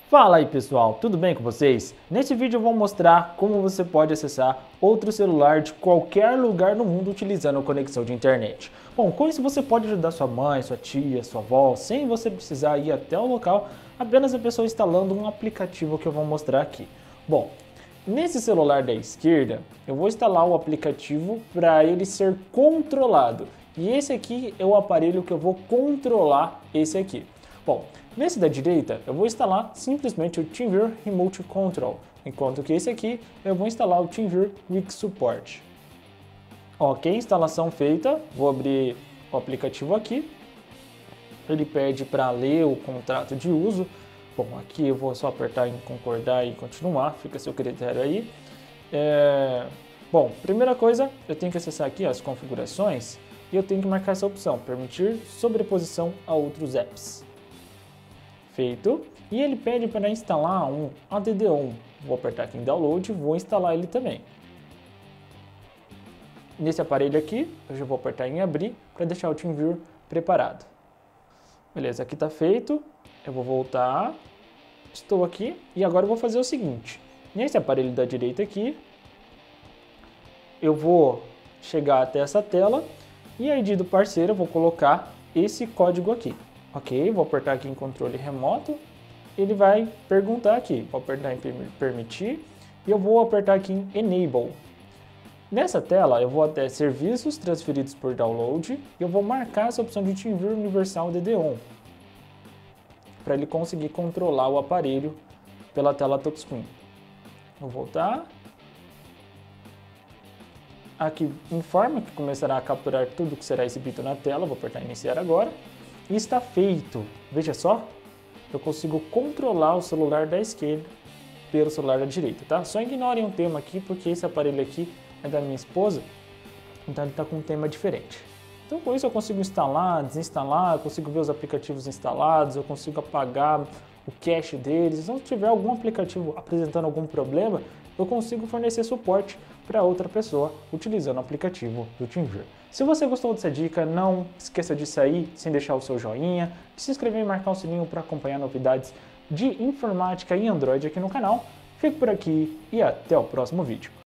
Fala aí pessoal, tudo bem com vocês? Nesse vídeo eu vou mostrar como você pode acessar outro celular de qualquer lugar no mundo utilizando a conexão de internet. Bom, com isso você pode ajudar sua mãe, sua tia, sua avó, sem você precisar ir até o local, apenas a pessoa instalando um aplicativo que eu vou mostrar aqui. Bom, nesse celular da esquerda eu vou instalar o aplicativo para ele ser controlado. E esse aqui é o aparelho que eu vou controlar esse aqui. Bom, nesse da direita eu vou instalar simplesmente o TeamViewer Remote Control, enquanto que esse aqui eu vou instalar o TeamViewer Quick Support. Ok, instalação feita, vou abrir o aplicativo aqui, ele pede para ler o contrato de uso. Bom, aqui eu vou só apertar em concordar e continuar, fica a seu critério aí. Bom, primeira coisa, eu tenho que acessar aqui as configurações e eu tenho que marcar essa opção, permitir sobreposição a outros apps. Feito. E ele pede para instalar um add-on. Vou apertar aqui em download e vou instalar ele também. Nesse aparelho aqui, eu já vou apertar em abrir para deixar o TeamViewer preparado. Beleza, aqui está feito. Eu vou voltar. Estou aqui e agora eu vou fazer o seguinte. Nesse aparelho da direita aqui, eu vou chegar até essa tela e a ID do parceiro eu vou colocar esse código aqui. Ok, vou apertar aqui em controle remoto, ele vai perguntar aqui, vou apertar em permitir e eu vou apertar aqui em enable. Nessa tela eu vou até serviços transferidos por download e eu vou marcar essa opção de TeamViewer Universal add-on para ele conseguir controlar o aparelho pela tela touchscreen. Vou voltar. Aqui informa que começará a capturar tudo que será exibido na tela, vou apertar em iniciar agora. E está feito. Veja só, eu consigo controlar o celular da esquerda pelo celular da direita, tá? Só ignorem um tema aqui, porque esse aparelho aqui é da minha esposa, então ele está com um tema diferente. Então com isso eu consigo instalar, desinstalar, eu consigo ver os aplicativos instalados, eu consigo apagar o cache deles. Então se tiver algum aplicativo apresentando algum problema, eu consigo fornecer suporte para outra pessoa utilizando o aplicativo do TeamViewer. Se você gostou dessa dica, não esqueça de sair sem deixar o seu joinha, de se inscrever e marcar o sininho para acompanhar novidades de informática e Android aqui no canal. Fico por aqui e até o próximo vídeo.